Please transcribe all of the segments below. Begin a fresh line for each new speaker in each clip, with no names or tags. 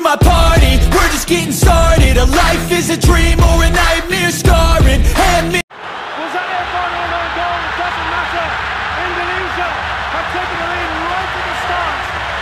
my party, we're just getting started. A life is a dream or a nightmare scarring. Hand me
Was that their final unknown goal? It doesn't matter. Indonesia have taken the lead right at the start.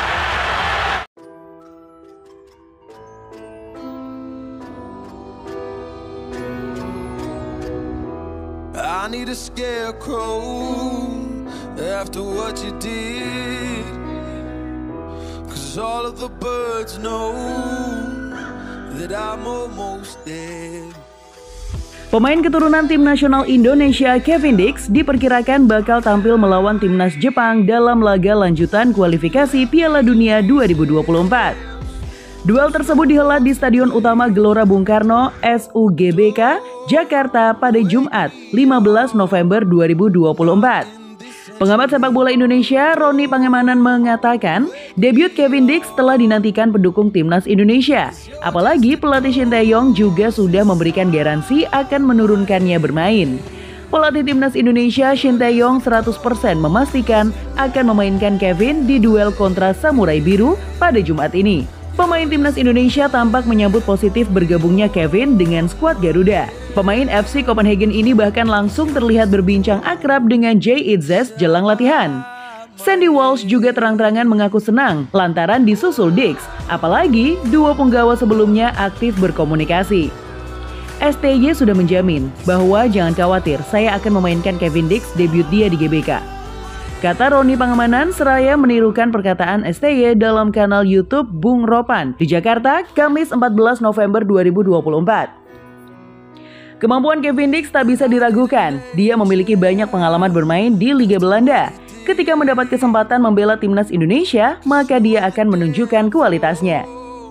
I need a scarecrow after what you did, 'cause all of the birds know that I'm almost dead.
Pemain keturunan tim nasional Indonesia Kevin Dix diperkirakan bakal tampil melawan timnas Jepang dalam laga lanjutan kualifikasi Piala Dunia 2024. Duel tersebut dihelat di Stadion Utama Gelora Bung Karno, SUGBK, Jakarta pada Jumat 15 November 2024. Pengamat sepak bola Indonesia, Roni Pangemanan mengatakan, debut Kevin Dix telah dinantikan pendukung timnas Indonesia. Apalagi pelatih Shin Tae-yong juga sudah memberikan garansi akan menurunkannya bermain. Pelatih timnas Indonesia Shin Tae-yong 100% memastikan akan memainkan Kevin di duel kontra Samurai Biru pada Jumat ini. Pemain timnas Indonesia tampak menyambut positif bergabungnya Kevin dengan skuad Garuda. Pemain FC Copenhagen ini bahkan langsung terlihat berbincang akrab dengan Jay Itzes jelang latihan. Sandy Walsh juga terang-terangan mengaku senang lantaran disusul Dix, apalagi duo punggawa sebelumnya aktif berkomunikasi. STY sudah menjamin bahwa jangan khawatir, saya akan memainkan Kevin Dix debut dia di GBK. Kata Roni Pangemanan seraya menirukan perkataan STY dalam kanal YouTube Bung Ropan di Jakarta, Kamis 14 November 2024. Kemampuan Kevin Dix tak bisa diragukan. Dia memiliki banyak pengalaman bermain di Liga Belanda. Ketika mendapat kesempatan membela timnas Indonesia, maka dia akan menunjukkan kualitasnya.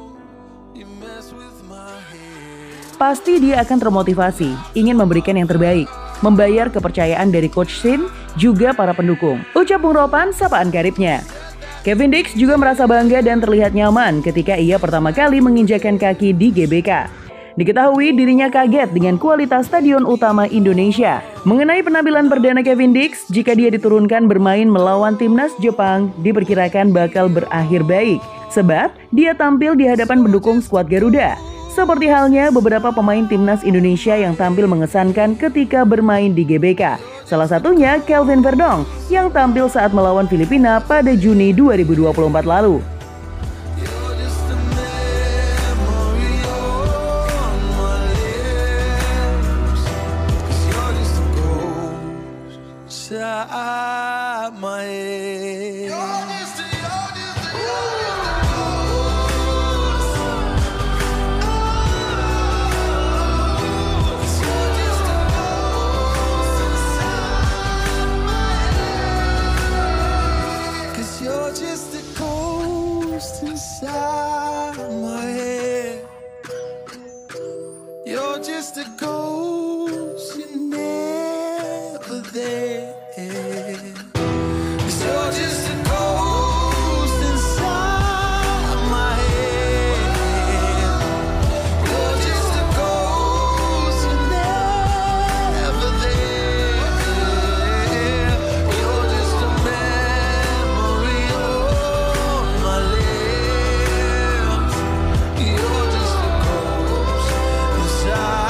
Pasti dia akan termotivasi, ingin memberikan yang terbaik, membayar kepercayaan dari Coach Shin, juga para pendukung. Ucap Bung Ropan sapaan karibnya. Kevin Dix juga merasa bangga dan terlihat nyaman ketika ia pertama kali menginjakkan kaki di GBK. Diketahui dirinya kaget dengan kualitas Stadion Utama Indonesia. Mengenai penampilan perdana Kevin Dix, jika dia diturunkan bermain melawan timnas Jepang, diperkirakan bakal berakhir baik. Sebab dia tampil di hadapan pendukung skuad Garuda. Seperti halnya beberapa pemain timnas Indonesia yang tampil mengesankan ketika bermain di GBK. Salah satunya Kelvin Verdong yang tampil saat melawan Filipina pada Juni 2024 lalu.
Just a ghost, you're never there. 'Cause you're just a ghost inside my head. You're just a ghost, you're never there. You're just a memory on my lips. You're just a ghost inside.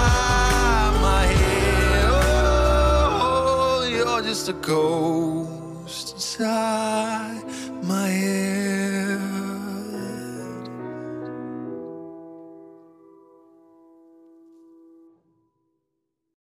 Just a ghost inside my